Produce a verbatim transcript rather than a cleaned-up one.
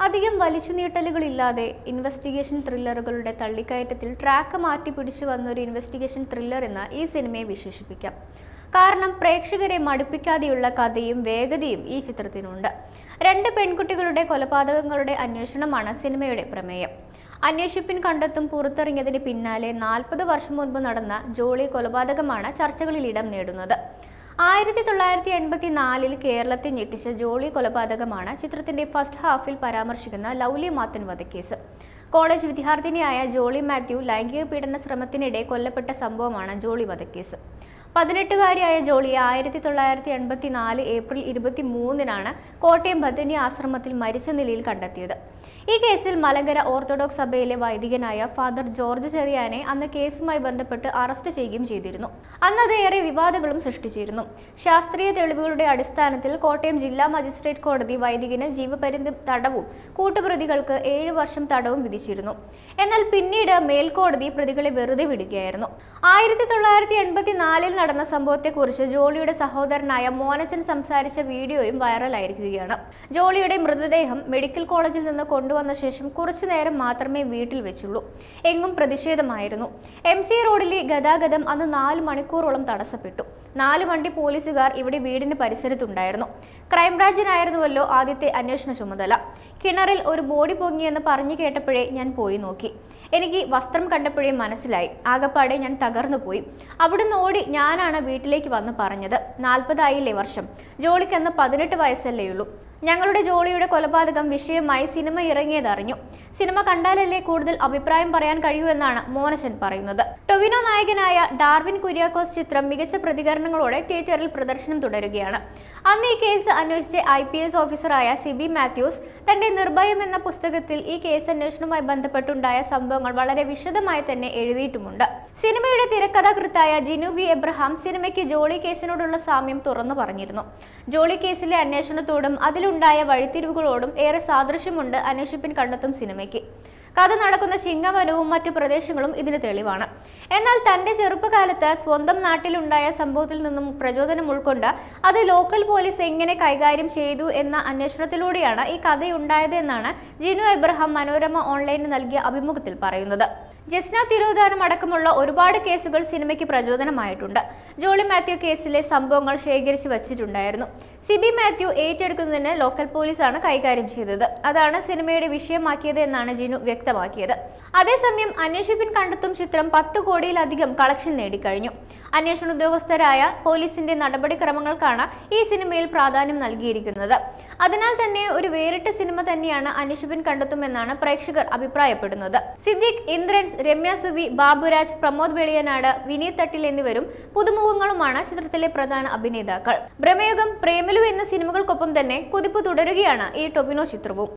അധികം വലിച്ചുനീട്ടലുകളില്ലാതെ investigation ത്രില്ലറുകളുടെ തള്ളിക്കയറ്റത്തിൽ track മാറ്റി പിടിച്ചു വന്നൊരു ഇൻവെസ്റ്റിഗേഷൻ ത്രില്ലർ എന്ന് ഈ സിനിമയെ വിശേഷിപ്പിക്കാം. കാരണം പ്രേക്ഷകരെ മടുപ്പിക്കാതെയുള്ള കഥയും വേഗതയും ഈ ചിത്രത്തിനുണ്ട്. രണ്ട് പെൺകുട്ടികളുടെ കൊലപാതകങ്ങളുടെ അന്വേഷണമാണ് സിനിമയുടെ പ്രമേയം. അന്വേഷിപ്പിൻ കണ്ടെത്തും പുറത്തിറങ്ങിയതിന് പിന്നാലെ നാൽപ്പത് വർഷം മുൻപ് നടന്ന ജോളി കൊലപാതകമാണ് ചർച്ചകളിൽ ഇടം നേടുന്നത്. ആയിരത്തി തൊള്ളായിരത്തി എൺപത്തി നാലിൽ കേരളത്തെ ഞെട്ടിച്ച ജോളി കൊലപാതകമാണ് ചിത്രത്തിന്റെ ഫസ്റ്റ് ഹാഫിൽ പരാമർശിക്കുന്ന ലൗലി മാത്തൻ വധക്കേസ്. കോളേജ് വിദ്യാർത്ഥിനിയായ ജോളി മാത്യു ലൈംഗിക പീഡന ശ്രമത്തിനിടെ കൊല്ലപ്പെട്ട സംഭവമാണ് ജോളി വധക്കേസ്. പതിനെട്ടുകാരിയായ ജോളിയെ ആയിരത്തി തൊള്ളായിരത്തി എൺപത്തി നാല് ഏപ്രിൽ ഇരുപത്തി മൂന്നിനാണ് കോട്ടയം ബഥനി ആശ്രമത്തിൽ മരിച്ച നിലയിൽ കണ്ടെത്തിയത്. ഈ കേസിൽ മലങ്കര ഓർത്തഡോക്സ് സഭയിലെ വൈദികനായ ഫാദർ ജോർജ് ചെറിയാനെ അന്ന് കേസുമായി ബന്ധപ്പെട്ട് അറസ്റ്റ് ചെയ്യുകയും ചെയ്തിരുന്നു. അന്ന് അത് ഏറെ വിവാദങ്ങളും സൃഷ്ടിച്ചിരുന്നു. ശാസ്ത്രീയ തെളിവുകളുടെ അടിസ്ഥാനത്തിൽ കോട്ടയം ജില്ലാ മജിസ്ട്രേറ്റ് കോടതി വൈദികന് ജീവപര്യന്തം തടവും കൂട്ടുപ്രതികൾക്ക് ഏഴു വർഷം തടവും വിധിച്ചിരുന്നു. എന്നാൽ പിന്നീട് മേൽക്കോടതി പ്രതികളെ വെറുതെ വിടുകയായിരുന്നു. ആയിരത്തി തൊള്ളായിരത്തി എൺപത്തി നാലിൽ നടന്ന സംഭവത്തെക്കുറിച്ച് ജോളിയുടെ സഹോദരനായ മോനച്ചൻ സംസാരിച്ച വീഡിയോയും വൈറലായിരിക്കുകയാണ്. ജോളിയുടെ മൃതദേഹം മെഡിക്കൽ കോളേജിൽ നിന്ന് കൊണ്ടുവന്ന ശേഷം കുറച്ചു നേരം മാത്രമേ വീട്ടിൽ വെച്ചുള്ളൂ. എങ്ങും പ്രതിഷേധമായിരുന്നു. എം സി റോഡിലെ ഗതാഗതം അന്ന് നാല് മണിക്കൂറോളം തടസ്സപ്പെട്ടു. നാല് വണ്ടി പോലീസുകാർ ഇവിടെ വീടിന് പരിസരത്തുണ്ടായിരുന്നു. ക്രൈംബ്രാഞ്ചിനായിരുന്നുവല്ലോ ആദ്യത്തെ അന്വേഷണ ചുമതല. കിണറിൽ ഒരു ബോഡി പൊങ്ങിയെന്ന് പറഞ്ഞു കേട്ടപ്പോഴേ ഞാൻ പോയി നോക്കി. എനിക്ക് വസ്ത്രം കണ്ടപ്പോഴേ മനസ്സിലായി. ആകപ്പാടെ ഞാൻ തകർന്നു പോയി. അവിടുന്ന് ഓടി ഞാനാണ് വീട്ടിലേക്ക് വന്ന് പറഞ്ഞത്. നാൽപ്പതായില്ലേ വർഷം. ജോളിക്കന്ന് പതിനെട്ട് വയസ്സല്ലേയുള്ളൂ. ഞങ്ങളുടെ ജോളിയുടെ കൊലപാതകം വിഷയമായി സിനിമ ഇറങ്ങിയതറിഞ്ഞു. സിനിമ കണ്ടാലല്ലേ കൂടുതൽ അഭിപ്രായം പറയാൻ കഴിയൂ എന്നാണ് മോനച്ചൻ പറയുന്നത്. ടൊവിനോ നായകനായ ഡാർവിൻ കുര്യാക്കോസ് ചിത്രം മികച്ച പ്രതികരണങ്ങളോടെ തിയേറ്ററിൽ പ്രദർശനം തുടരുകയാണ്. അന്ന് ഈ കേസ് അന്വേഷിച്ച ഐ പി എസ് ഓഫീസറായ സിബി മാത്യൂസ് തന്റെ നിർഭയം എന്ന പുസ്തകത്തിൽ ഈ കേസ് അന്വേഷണവുമായി ബന്ധപ്പെട്ടുണ്ടായ സംഭവങ്ങൾ വളരെ വിശദമായി തന്നെ എഴുതിയിട്ടുമുണ്ട്. സിനിമയുടെ തിരക്കഥാകൃത്തായ ജിനു വി എബ്രഹാം സിനിമയ്ക്ക് ജോളി കേസിനോടുള്ള സാമ്യം തുറന്നു പറഞ്ഞിരുന്നു. ജോളി കേസിലെ അന്വേഷണത്തോടും അതിലുണ്ടായ വഴിത്തിരിവുകളോടും ഏറെ സാദൃശ്യമുണ്ട് അന്വേഷിപ്പിൻ കണ്ടെത്തും സിനിമയ്ക്ക്. കഥ നടക്കുന്ന ചിങ്ങവനവും മറ്റു പ്രദേശങ്ങളും ഇതിന് തെളിവാണ്. എന്നാൽ തന്റെ ചെറുപ്പകാലത്ത് സ്വന്തം നാട്ടിലുണ്ടായ സംഭവത്തിൽ നിന്നും പ്രചോദനം ഉൾക്കൊണ്ട് അത് ലോക്കൽ പോലീസ് എങ്ങനെ കൈകാര്യം ചെയ്തു എന്ന അന്വേഷണത്തിലൂടെയാണ് ഈ കഥയുണ്ടായത് എന്നാണ് ജിനു എബ്രഹാം മനോരമ ഓൺലൈനിന് നൽകിയ അഭിമുഖത്തിൽ പറയുന്നത്. ജസ്ന തിരോധാനം അടക്കമുള്ള ഒരുപാട് കേസുകൾ സിനിമയ്ക്ക് പ്രചോദനമായിട്ടുണ്ട്. ജോളി മാത്യു കേസിലെ സംഭവങ്ങൾ ശേഖരിച്ചു വച്ചിട്ടുണ്ടായിരുന്നു. സിബി മാത്യു ഏറ്റെടുക്കുന്നതിന് ലോക്കൽ പോലീസാണ് കൈകാര്യം ചെയ്തത്. അതാണ് സിനിമയുടെ വിഷയമാക്കിയത് എന്നാണ് ജിനു വ്യക്തമാക്കിയത്. അതേസമയം അന്വേഷിപ്പിൻ കണ്ടെത്തും ചിത്രം പത്ത് കോടിയിലധികം കളക്ഷൻ നേടിക്കഴിഞ്ഞു. അന്വേഷണ ഉദ്യോഗസ്ഥരായ പോലീസിന്റെ നടപടിക്രമങ്ങൾക്കാണ് ഈ സിനിമയിൽ പ്രാധാന്യം നൽകിയിരിക്കുന്നത്. അതിനാൽ തന്നെ ഒരു വേറിട്ട സിനിമ തന്നെയാണ് അന്വേഷിപ്പിൻ കണ്ടെത്തും എന്നാണ് പ്രേക്ഷകർ അഭിപ്രായപ്പെടുന്നത്. സിദ്ദിഖ്, ഇന്ദ്രൻ, രമ്യ സുവി, ബാബുരാജ്, പ്രമോദ് വെളിയനാട്, വിനീത് തട്ടിൽ എന്നിവരും പുതുമുഖങ്ങളുമാണ് ചിത്രത്തിലെ പ്രധാന അഭിനേതാക്കൾ. ബ്രഹ്മയുഗം, പ്രേമലു എന്ന സിനിമകൾക്കൊപ്പം തന്നെ കുതിപ്പ് തുടരുകയാണ് ഈ ടൊവിനോ ചിത്രവും.